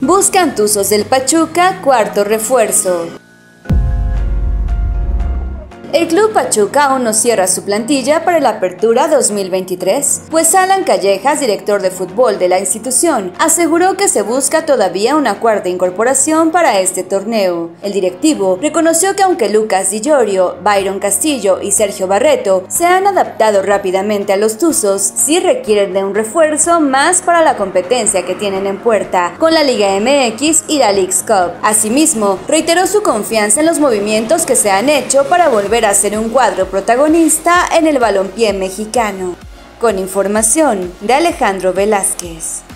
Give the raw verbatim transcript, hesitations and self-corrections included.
Buscan Tuzos del Pachuca cuarto refuerzo. El Club Pachuca aún no cierra su plantilla para la Apertura dos mil veintitrés, pues Alan Callejas, director de fútbol de la institución, aseguró que se busca todavía una cuarta incorporación para este torneo. El directivo reconoció que aunque Lucas Di Llorio, Byron Castillo y Sergio Barreto se han adaptado rápidamente a los Tuzos, sí requieren de un refuerzo más para la competencia que tienen en puerta con la Liga M X y la Leagues Cup. Asimismo, reiteró su confianza en los movimientos que se han hecho para volver a ser un cuadro protagonista en el balompié mexicano. Con información de Alejandro Velázquez.